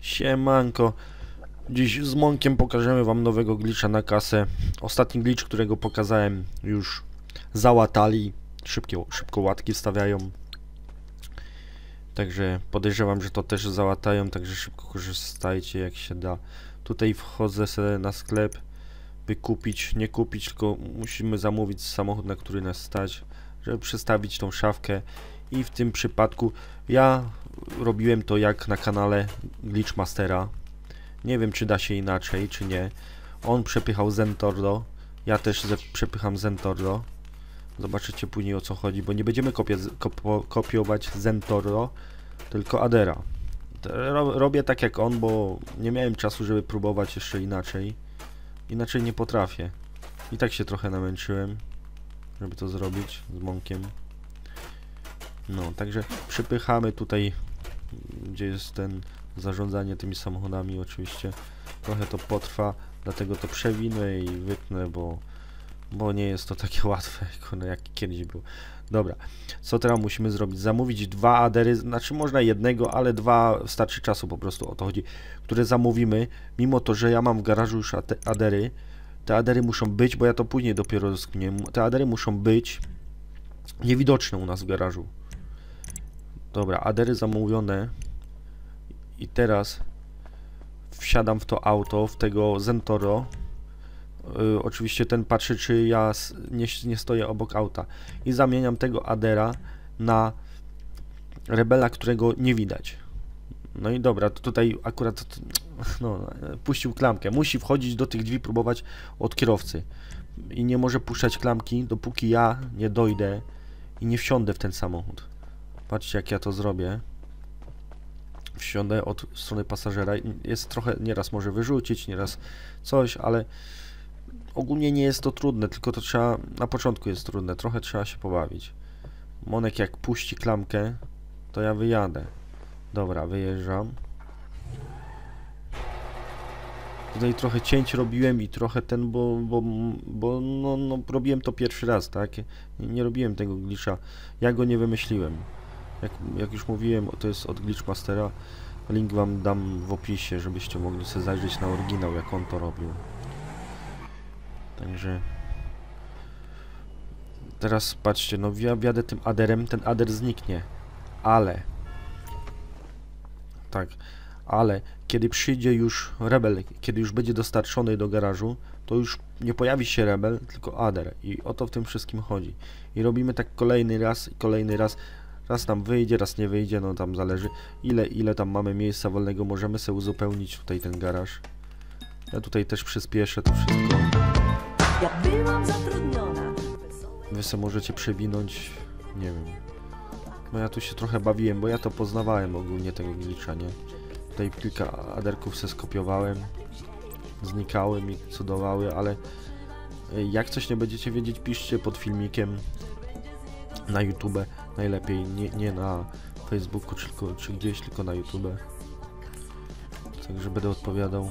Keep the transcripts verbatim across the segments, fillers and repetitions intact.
Siemanko. Dziś z Monkiem pokażemy wam nowego glitcha na kasę. Ostatni glitch, którego pokazałem, już załatali. Szybkie, szybko łatki wstawiają. Także podejrzewam, że to też załatają, także szybko korzystajcie jak się da. Tutaj wchodzę sobie na sklep, by kupić, nie kupić, tylko musimy zamówić samochód, na który nas stać, żeby przestawić tą szafkę. I w tym przypadku ja robiłem to jak na kanale Glitchmastera. Nie wiem, czy da się inaczej, czy nie. On przepychał Zentorno, ja też przepycham Zentorno. Zobaczycie później, o co chodzi, bo nie będziemy kopie, kopo, kopiować Zentorno, tylko Adera. Robię tak jak on, bo nie miałem czasu, żeby próbować jeszcze inaczej. Inaczej nie potrafię. I tak się trochę namęczyłem, żeby to zrobić z Monkiem. No, także przypychamy tutaj, gdzie jest ten zarządzanie tymi samochodami. Oczywiście trochę to potrwa, dlatego to przewinę i wytnę, bo bo nie jest to takie łatwe, jak kiedyś było. Dobra, co teraz musimy zrobić? Zamówić dwa adery, znaczy można jednego, ale dwa starczy czasu, po prostu o to chodzi, które zamówimy, mimo to, że ja mam w garażu już adery. Te adery muszą być, bo ja to później dopiero rozkminię. Te adery muszą być niewidoczne u nas w garażu. Dobra, adery zamówione. I teraz wsiadam w to auto, w tego Zentorno. Yy, oczywiście ten patrzy, czy ja nie, nie stoję obok auta. I zamieniam tego adera na rebela, którego nie widać. No i dobra, to tutaj akurat no, puścił klamkę. Musi wchodzić do tych drzwi, próbować od kierowcy. I nie może puszczać klamki, dopóki ja nie dojdę i nie wsiądę w ten samochód. Patrzcie, jak ja to zrobię. Wsiądę od strony pasażera. Jest trochę, nieraz może wyrzucić, nieraz coś, ale ogólnie nie jest to trudne, tylko to trzeba, na początku jest trudne, trochę trzeba się pobawić. Monek jak puści klamkę, to ja wyjadę. Dobra, wyjeżdżam. Tutaj trochę cięć robiłem i trochę ten, bo, bo, bo no, no, robiłem to pierwszy raz, tak? Nie, nie robiłem tego glitcha, ja go nie wymyśliłem. Jak, jak już mówiłem, to jest od Glitchmastera. Link wam dam w opisie, żebyście mogli sobie zajrzeć na oryginał, jak on to robił. Także teraz patrzcie, no ja wjadę tym aderem, ten ader zniknie, ale tak, ale kiedy przyjdzie już rebel, kiedy już będzie dostarczony do garażu, to już nie pojawi się rebel, tylko ader. I o to w tym wszystkim chodzi. I robimy tak kolejny raz i kolejny raz. Raz tam wyjdzie, raz nie wyjdzie, no tam zależy ile, ile tam mamy miejsca wolnego, możemy sobie uzupełnić tutaj ten garaż. Ja tutaj też przyspieszę to wszystko. Ja byłam zatrudniona. Wy sobie możecie przewinąć, nie wiem. No ja tu się trochę bawiłem, bo ja to poznawałem ogólnie tego glitcha, nie? Tutaj kilka aderków se skopiowałem, znikały mi, cudowały, ale jak coś nie będziecie wiedzieć, piszcie pod filmikiem na YouTube, najlepiej, nie, nie na Facebooku czy, czy gdzieś, tylko na YouTube. Także będę odpowiadał.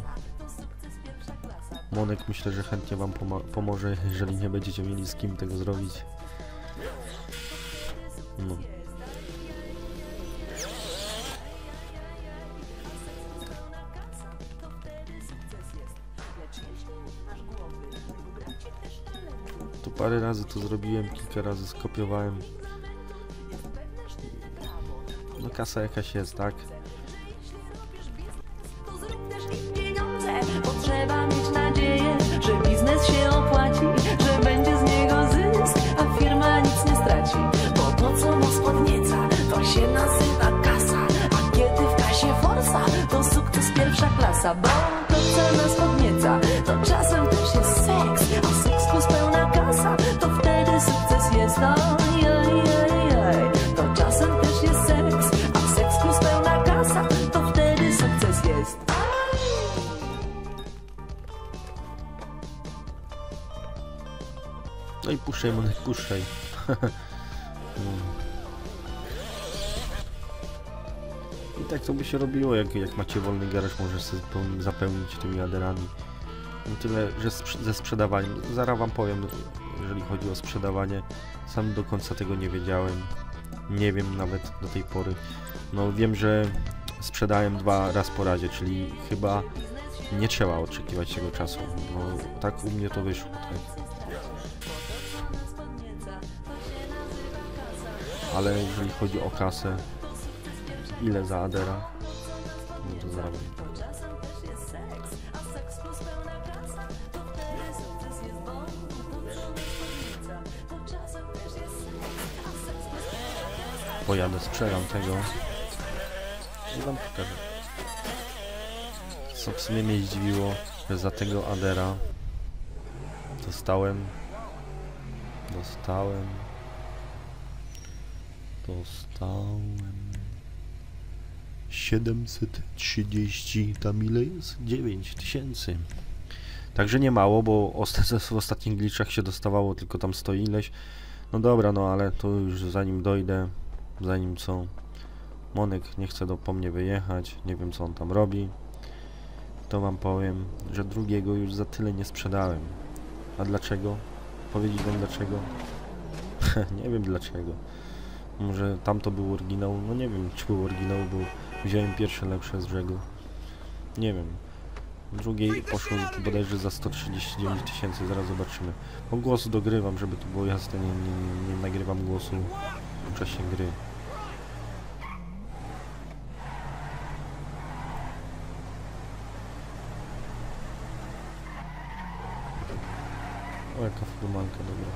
Monek myślę, że chętnie wam pomo pomoże, jeżeli nie będziecie mieli z kim tego zrobić. No. Tu parę razy to zrobiłem, kilka razy skopiowałem. No kasa jakaś jest, tak? Trzeba mieć nadzieję, że biznes się opłaci, że będzie z niego zysk, a firma nic nie straci. Bo to, co nas podnieca, to się nazywa kasa. A kiedy w kasie forsa, to sukces pierwsza klasa. Bo to, co nas podnieca, to czasem też jest seks. A seks plus pełna kasa, to wtedy sukces jest. Ojej, ojej, to czasem też jest seks. A seks plus pełna kasa, to wtedy sukces jest. No i puszczaj, Monek, puszczaj. I tak to by się robiło, jak, jak macie wolny garaż, możesz sobie zapełnić tymi aderami. I tyle, że sprz ze sprzedawaniem. Zaraz wam powiem, jeżeli chodzi o sprzedawanie. Sam do końca tego nie wiedziałem. Nie wiem nawet do tej pory. No wiem, że sprzedałem dwa raz po razie, czyli chyba nie trzeba oczekiwać tego czasu, bo tak u mnie to wyszło, tak? Ale jeżeli chodzi o kasę, ile za Adera, no to zaraz. Pojadę, sprzedam tego i wam pokażę. Co w sumie mnie zdziwiło, że za tego Adera dostałem dostałem dostałem siedemset trzydzieści, tam ile jest? dziewięć tysięcy. Także nie mało, bo osta w ostatnich glitchach się dostawało tylko tam sto ileś. No dobra, no ale to już zanim dojdę, zanim co, Monek nie chce do, po mnie wyjechać, nie wiem co on tam robi, to wam powiem, że drugiego już za tyle nie sprzedałem. A dlaczego? Powiedzieć wam dlaczego? Nie wiem dlaczego. Może tamto był oryginał, no nie wiem czy był oryginał, bo wziąłem pierwsze lepsze z brzegu. Nie wiem. Drugiej poszło bodajże za sto trzydzieści dziewięć tysięcy, zaraz zobaczymy. Po głosu dogrywam, żeby to było jasne, nie, nie, nie nagrywam głosu w czasie gry. O, jaka furmanka, dobra.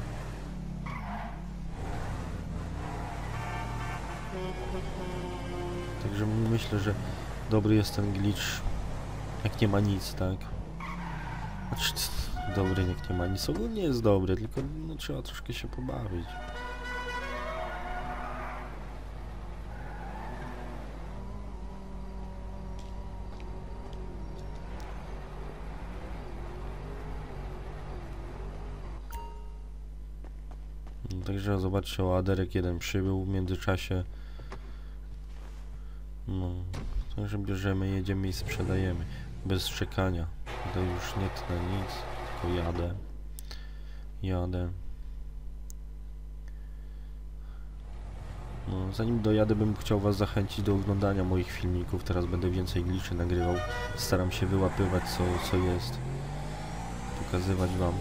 Także myślę, że dobry jest ten glitch, jak nie ma nic, tak? Znaczy, dobry jak nie ma nic, ogólnie jest dobry, tylko no, trzeba troszkę się pobawić. No, także zobaczcie, o Aderek jeden przybył w międzyczasie. No, także bierzemy, jedziemy i sprzedajemy. Bez czekania. To już nie tnę nic, tylko jadę. Jadę. No, zanim dojadę, bym chciał was zachęcić do oglądania moich filmików. Teraz będę więcej glitchy nagrywał. Staram się wyłapywać co, co jest. Pokazywać wam.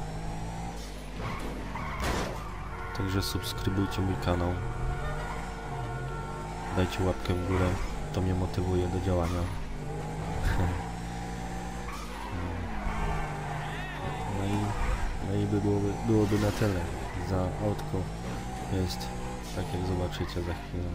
Także subskrybujcie mój kanał. Dajcie łapkę w górę. To mnie motywuje do działania. No i, no i by byłoby, byłoby na tyle. Za autko jest tak jak zobaczycie za chwilę.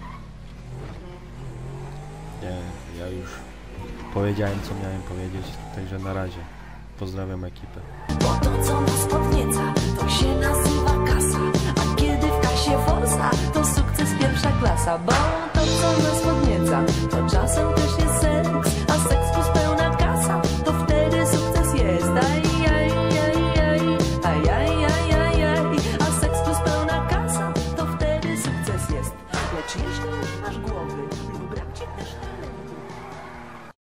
Nie, ja już powiedziałem co miałem powiedzieć, także na razie. Pozdrawiam ekipę. Bo to co nas podnieca,